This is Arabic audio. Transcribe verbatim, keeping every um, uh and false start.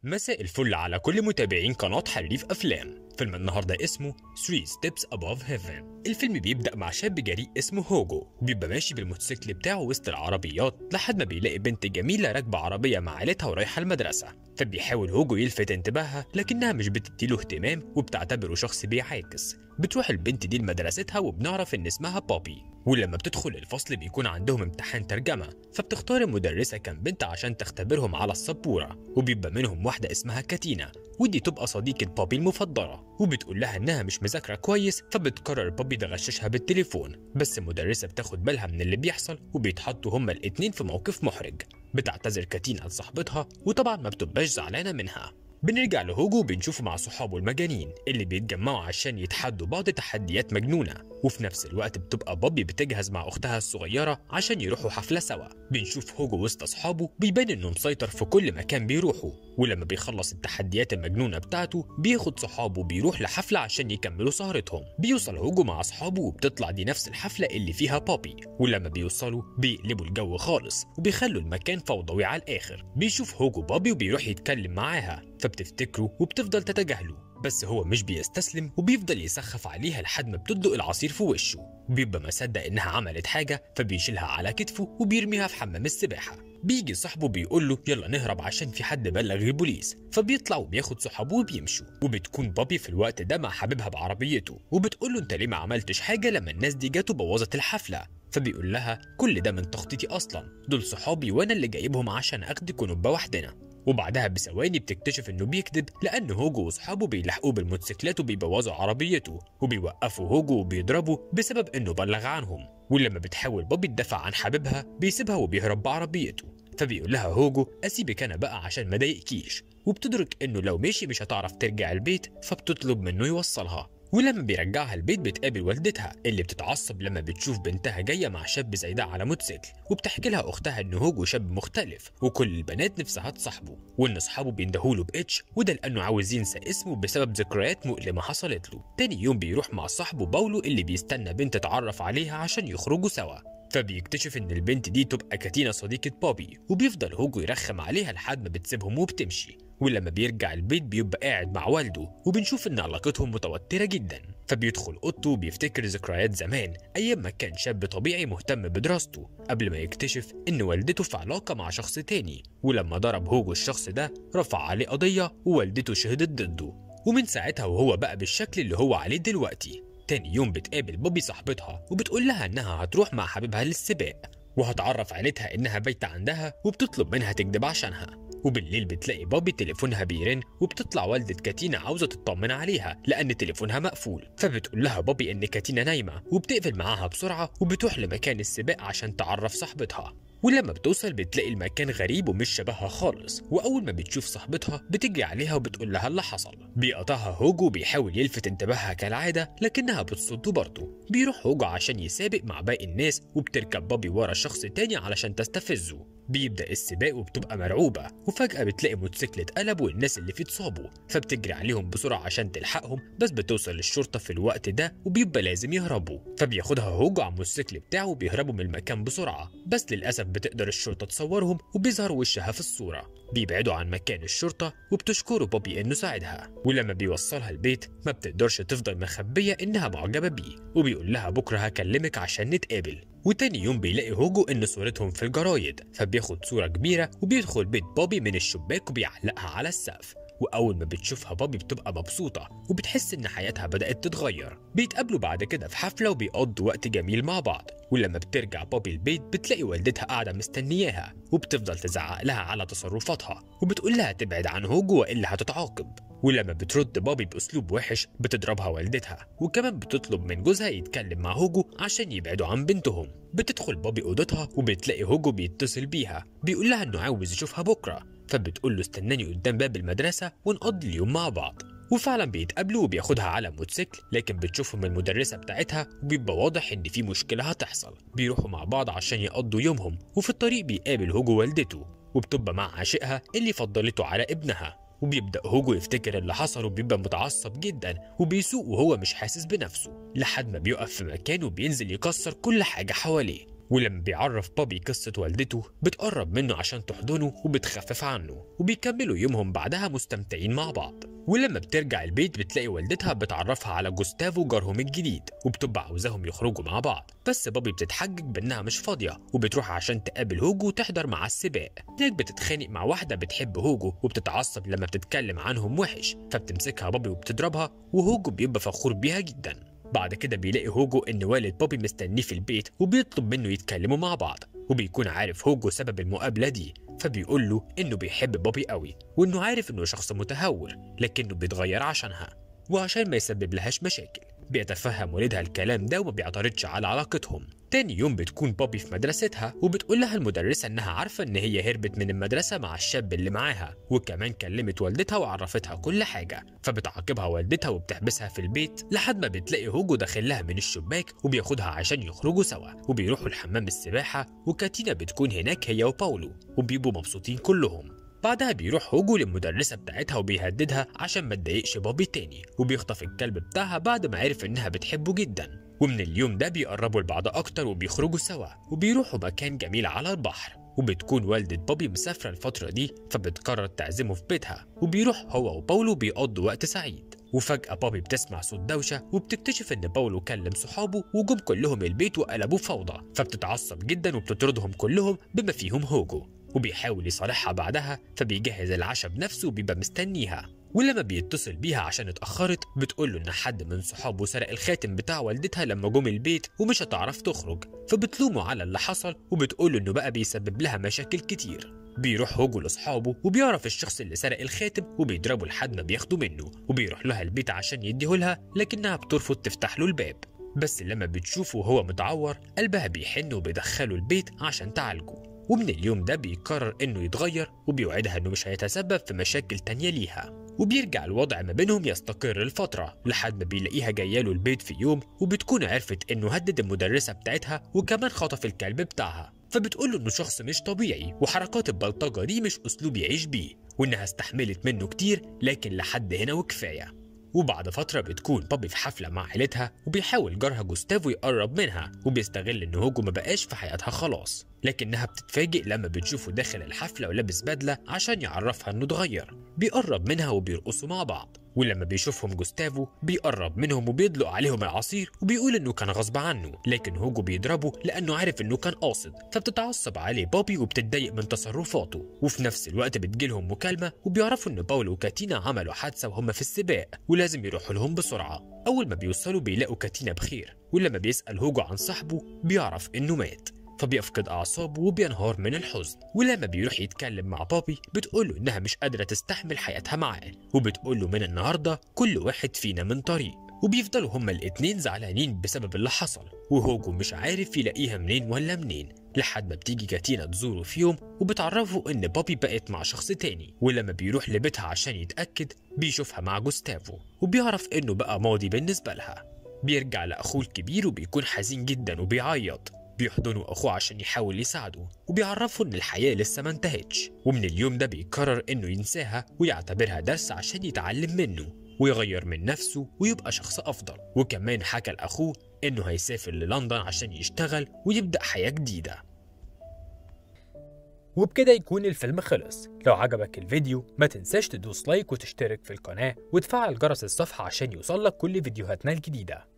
مساء الفل على كل متابعين قناة حريف أفلام. فيلم النهاردة اسمه three steps above heaven. الفيلم بيبدأ مع شاب جريء اسمه هوجو، بيبقى ماشي بالموتوسيكل بتاعه وسط العربيات لحد ما بيلاقي بنت جميلة راكبة عربية مع عيلتها ورايحة المدرسة. فبيحاول هوجو يلفت انتباهها لكنها مش بتديله اهتمام وبتعتبره شخص بيعاكس. بتروح البنت دي لمدرستها وبنعرف ان اسمها بوبي، ولما بتدخل الفصل بيكون عندهم امتحان ترجمة، فبتختار المدرسة كام بنت عشان تختبرهم على السبورة، وبيبقى منهم واحدة اسمها كاتينا، ودي تبقى صديقة بوبي المفضلة، وبتقول لها انها مش مذاكرة كويس، فبتقرر بوبي تغششها بالتليفون. بس المدرسة بتاخد بالها من اللي بيحصل وبيتحطوا هما الاتنين في موقف محرج. بتعتذر كاتينا لصاحبتها وطبعا ما بتبقاش زعلانة منها. بنرجع لهوجو وبنشوفه مع صحابه المجانين اللي بيتجمعوا عشان يتحدوا بعض تحديات مجنونة، وفي نفس الوقت بتبقى بوبي بتجهز مع اختها الصغيرة عشان يروحوا حفلة سوا. بنشوف هوجو وسط اصحابه بيبان انه مسيطر في كل مكان بيروحوا، ولما بيخلص التحديات المجنونة بتاعته بياخد صحابه وبيروح لحفلة عشان يكملوا سهرتهم. بيوصل هوجو مع اصحابه وبتطلع دي نفس الحفلة اللي فيها بوبي، ولما بيوصلوا بيقلبوا الجو خالص وبيخلوا المكان فوضوي على الاخر. بيشوف هوجو بوبي وبيروح يتكلم معاها، فبتفتكره وبتفضل تتجاهله، بس هو مش بيستسلم وبيفضل يسخف عليها لحد ما بتدلق العصير في وشه. بيبقى مصدق انها عملت حاجه فبيشيلها على كتفه وبيرميها في حمام السباحه. بيجي صاحبه بيقول له يلا نهرب عشان في حد بلغ البوليس، فبيطلع وبياخد صحابه وبيمشوا. وبتكون بوبي في الوقت ده مع حبيبها بعربيته، وبتقول له انت ليه ما عملتش حاجه لما الناس دي جت وبوظت الحفله؟ فبيقول لها كل ده من تخطيطي اصلا، دول صحابي وانا اللي جايبهم عشان اخدك ونبقى وحدنا. وبعدها بثواني بتكتشف انه بيكذب، لان هوجو واصحابه بيلحقوه بالموتوسيكلات وبيبوظوا عربيته، وبيوقفوا هوجو وبيضربوا بسبب انه بلغ عنهم. ولما بتحاول بوبي تدافع عن حبيبها بيسيبها وبيهرب بعربيته. فبيقول لها هوجو اسيبك انا بقى عشان ما ضايقكيش، وبتدرك انه لو مشي مش هتعرف ترجع البيت، فبتطلب منه يوصلها. ولما بيرجعها البيت بتقابل والدتها اللي بتتعصب لما بتشوف بنتها جايه مع شاب زي ده على موتوسيكل، وبتحكي لها اختها ان هوجو شاب مختلف وكل البنات نفسها تصاحبه، وان اصحابه بيندهوله باتش، وده لانه عاوز ينسى اسمه بسبب ذكريات مؤلمه حصلت له. تاني يوم بيروح مع صاحبه باولو اللي بيستنى بنت اتعرف عليها عشان يخرجوا سوا، فبيكتشف ان البنت دي تبقى كاتينا صديقة بوبي، وبيفضل هوجو يرخم عليها لحد ما بتسيبهم وبتمشي. ولما بيرجع البيت بيبقى قاعد مع والده، وبنشوف ان علاقتهم متوترة جدا. فبيدخل اوضته وبيفتكر ذكريات زمان ايام ما كان شاب طبيعي مهتم بدراسته، قبل ما يكتشف ان والدته في علاقة مع شخص تاني، ولما ضرب هوجو الشخص ده رفع عليه قضية ووالدته شهدت ضده، ومن ساعتها وهو بقى بالشكل اللي هو عليه دلوقتي. تاني يوم بتقابل بوبي صاحبتها وبتقول لها انها هتروح مع حبيبها للسباق، وهتعرف عيلتها انها بايته عندها وبتطلب منها تكذب عشانها. وبالليل بتلاقي بوبي تليفونها بيرن، وبتطلع والدة كاتينا عاوزة تطمن عليها لأن تليفونها مقفول، فبتقول لها بوبي إن كاتينا نايمة، وبتقفل معاها بسرعة وبتروح لمكان السباق عشان تعرف صاحبتها. ولما بتوصل بتلاقي المكان غريب ومش شبهها خالص، واول ما بتشوف صاحبتها بتجري عليها وبتقول لها اللي حصل. بيقطعها هوجو بيحاول يلفت انتباهها كالعاده لكنها بتصده برضه. بيروح هوجو عشان يسابق مع باقي الناس، وبتركب بوبي ورا شخص تاني علشان تستفزه. بيبدا السباق وبتبقى مرعوبه، وفجاه بتلاقي موتوسيكل اتقلب والناس اللي فيه اتصابوا، فبتجري عليهم بسرعه عشان تلحقهم، بس بتوصل للشرطه في الوقت ده وبيبقى لازم يهربوا. فبياخدها هوجو على الموتوسيكل بتاعه وبيهربوا من المكان بسرعه، بس للاسف بتقدر الشرطه تصورهم وبيظهر وشها في الصوره. بيبعدوا عن مكان الشرطه وبتشكره بوبي انه ساعدها، ولما بيوصلها البيت ما بتقدرش تفضل مخبيه انها معجبه بيه، وبيقول لها بكره هكلمك عشان نتقابل. وتاني يوم بيلاقي هوجو ان صورتهم في الجرايد، فبياخد صوره كبيره وبيدخل بيت بوبي من الشباك وبيعلقها على السقف. واول ما بتشوفها بوبي بتبقى مبسوطه وبتحس ان حياتها بدات تتغير. بيتقابلوا بعد كده في حفله وبيقضوا وقت جميل مع بعض. ولما بترجع بوبي البيت بتلاقي والدتها قاعده مستنياها، وبتفضل تزعق لها على تصرفاتها وبتقول لها تبعد عن هوجو والا هتتعاقب. ولما بترد بوبي باسلوب وحش بتضربها والدتها، وكمان بتطلب من جوزها يتكلم مع هوجو عشان يبعدوا عن بنتهم. بتدخل بوبي اوضتها وبتلاقي هوجو بيتصل بيها بيقول لها انه عاوز يشوفها بكره، فبتقول له استناني قدام باب المدرسه ونقضي اليوم مع بعض. وفعلا بيتقابلوا وبياخدها على موتوسيكل، لكن بتشوفهم المدرسه بتاعتها وبيبقى واضح ان في مشكله هتحصل. بيروحوا مع بعض عشان يقضوا يومهم، وفي الطريق بيقابل هوجو والدته وبتبقى مع عاشقها اللي فضلته على ابنها. وبيبدأ هوجو يفتكر اللي حصل وبيبقى متعصب جدا وبيسوق وهو مش حاسس بنفسه، لحد ما بيقف في مكانه وبينزل يكسر كل حاجة حواليه. ولما بيعرف بوبي قصة والدته بتقرب منه عشان تحضنه وبتخفف عنه، وبيكملوا يومهم بعدها مستمتعين مع بعض. ولما بترجع البيت بتلاقي والدتها بتعرفها على جوستافو جارهم الجديد، وبتبقى عاوزاهم يخرجوا مع بعض، بس بوبي بتتحجج بانها مش فاضيه وبتروح عشان تقابل هوجو وتحضر معاه السباق. هناك بتتخانق مع واحده بتحب هوجو وبتتعصب لما بتتكلم عنهم وحش، فبتمسكها بوبي وبتضربها، وهوجو بيبقى فخور بيها جدا. بعد كده بيلاقي هوجو ان والد بوبي مستنيه في البيت وبيطلب منه يتكلموا مع بعض، وبيكون عارف هوجو سبب المقابله دي، فبيقول له انه بيحب بوبي قوي وانه عارف انه شخص متهور لكنه بيتغير عشانها وعشان ما يسبب لهاش مشاكل. بيتفهم والدها الكلام ده وما بيعترضش على علاقتهم. تاني يوم بتكون بوبي في مدرستها وبتقول لها المدرسة انها عارفة ان هي هربت من المدرسة مع الشاب اللي معاها، وكمان كلمت والدتها وعرفتها كل حاجة. فبتعاقبها والدتها وبتحبسها في البيت لحد ما بتلاقي هوجو داخل لها من الشباك وبياخدها عشان يخرجوا سوا وبيروحوا الحمام السباحة، وكاتينا بتكون هناك هي وباولو وبيبقوا مبسوطين كلهم. بعدها بيروح هوجو للمدرسة بتاعتها وبيهددها عشان ما تضايقش بوبي تاني، وبيخطف الكلب بتاعها بعد ما عرف انها بتحبه جدا. ومن اليوم ده بيقربوا لبعض اكتر وبيخرجوا سوا وبيروحوا مكان جميل على البحر. وبتكون والدة بوبي مسافرة الفترة دي فبتقرر تعزمه في بيتها، وبيروح هو وباولو بيقضوا وقت سعيد. وفجأة بوبي بتسمع صوت دوشة وبتكتشف ان باولو كلم صحابه وجم كلهم البيت وقلبوه فوضى، فبتتعصب جدا وبتطردهم كلهم بما فيهم هوجو، وبيحاول يصالحها بعدها فبيجهز العشاء بنفسه وبيبقى مستنيها. ولما بيتصل بيها عشان اتأخرت بتقوله ان حد من صحابه سرق الخاتم بتاع والدتها لما جم البيت ومش هتعرف تخرج، فبتلومه على اللي حصل وبتقوله انه بقى بيسبب لها مشاكل كتير. بيروح هوجو لاصحابه وبيعرف الشخص اللي سرق الخاتم وبيضربه لحد ما بياخده منه، وبيروح لها البيت عشان يديهولها لكنها بترفض تفتح له الباب. بس لما بتشوفه وهو متعور قلبها بيحن وبيدخله البيت عشان تعالجه. ومن اليوم ده بيقرر انه يتغير وبيوعدها انه مش هيتسبب في مشاكل تانية ليها، وبيرجع الوضع ما بينهم يستقر الفترة لحد ما بيلاقيها جايه له البيت في يوم وبتكون عرفت انه هدد المدرسة بتاعتها وكمان خطف الكلب بتاعها، فبتقوله انه شخص مش طبيعي وحركات البلطجة دي مش اسلوب يعيش بيه، وانها استحملت منه كتير لكن لحد هنا وكفاية. وبعد فترة بتكون بوبي في حفلة مع عيلتها وبيحاول جارها جوستافو يقرب منها وبيستغل ان هوجو ما بقاش في حياتها خلاص، لكنها بتتفاجئ لما بتشوفه داخل الحفلة ولابس بدلة عشان يعرفها انه اتغير. بيقرب منها وبيرقصوا مع بعض، ولما بيشوفهم جوستافو بيقرب منهم وبيدلق عليهم العصير وبيقول انه كان غصب عنه، لكن هوجو بيضربه لانه عارف انه كان قاصد، فبتتعصب عليه بوبي وبتتضايق من تصرفاته. وفي نفس الوقت بتجيلهم مكالمة وبيعرفوا ان باولو وكاتينا عملوا حادثة وهم في السباق ولازم يروحوا لهم بسرعة. اول ما بيوصلوا بيلاقوا كاتينا بخير، ولما بيسأل هوجو عن صاحبه بيعرف انه مات، فبيفقد أعصابه وبينهار من الحزن. ولما بيروح يتكلم مع بوبي بتقوله إنها مش قادرة تستحمل حياتها معاه، وبتقوله من النهاردة كل واحد فينا من طريق. وبيفضلوا هما الاتنين زعلانين بسبب اللي حصل، وهوجو مش عارف يلاقيها منين ولا منين، لحد ما بتيجي كاتينا تزوره في يوم وبتعرفه إن بوبي بقت مع شخص تاني. ولما بيروح لبيتها عشان يتأكد بيشوفها مع جوستافو وبيعرف إنه بقى ماضي بالنسبة لها. بيرجع لأخوه الكبير وبيكون حزين جدا وبيعيط، بيحضنوا أخوه عشان يحاول يساعده وبيعرفوا إن الحياة لسه ما انتهتش. ومن اليوم ده بيقرر إنه ينساها ويعتبرها درس عشان يتعلم منه ويغير من نفسه ويبقى شخص أفضل. وكمان حكى لأخوه إنه هيسافر للندن عشان يشتغل ويبدأ حياة جديدة. وبكده يكون الفيلم خلص. لو عجبك الفيديو ما تنساش تدوس لايك وتشترك في القناة وتفعل جرس الصفحة عشان يوصلك كل فيديوهاتنا الجديدة.